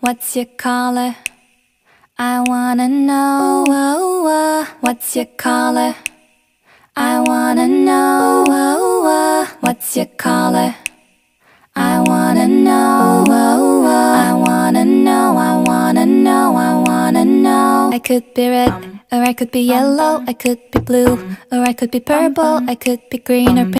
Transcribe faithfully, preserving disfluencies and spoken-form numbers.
What's your color? I wanna know. What's your color? I wanna know. What's your color? I wanna know. I wanna know, I wanna know, I wanna know. I could be red, or I could be yellow, I could be blue, or I could be purple, I could be green or pink.